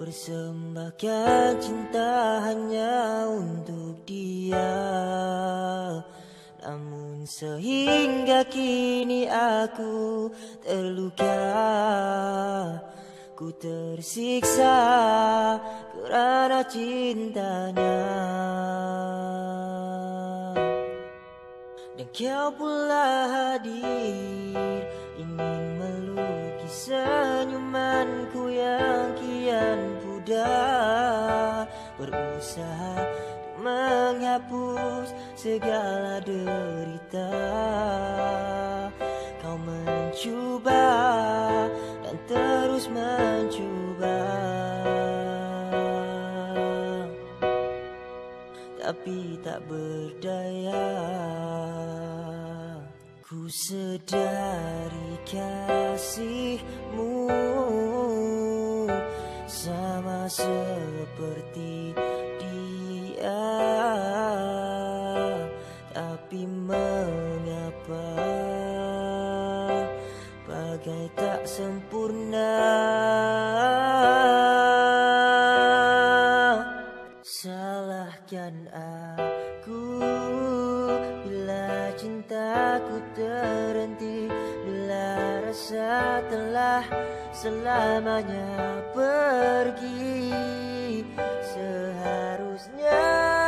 Persembahkan cinta hanya untuk dia. Namun sehingga kini aku terluka, ku tersiksa karena cintanya. Dan kau pula hadir, ingin melukis senyumanku yang kian pudar. Berusaha untuk menghapus segala derita. Kau mencoba dan terus mencoba, tapi tak berdaya. Ku sedari kasihmu sama seperti dia, tapi mengapa bagai tak sempurna. Salahkan aku bila cintaku terhenti, bila rasa telah selamanya pergi. Seharusnya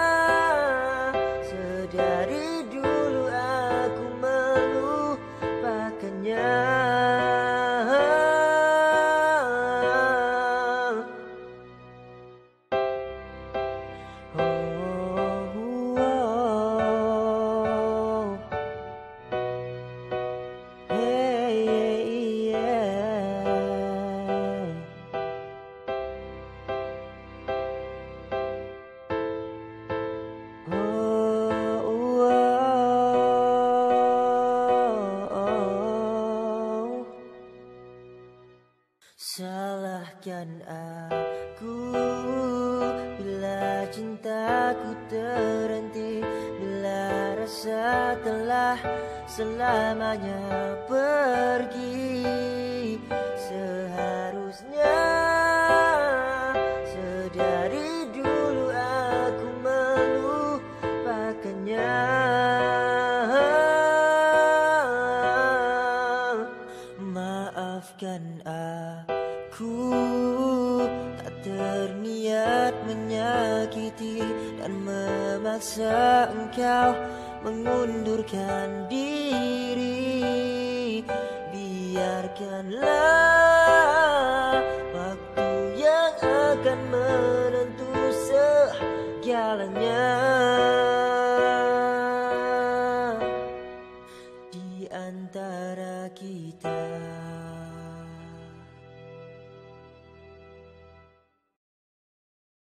sedari dulu aku melupakannya. Salahkan aku bila cintaku terhenti, bila rasa telah selamanya pergi. Seharusnya sedari dulu aku melupakannya. Maafkan aku, tak terniat menyakiti dan memaksa engkau mengundurkan diri. Biarkanlah waktu yang akan menentu segalanya.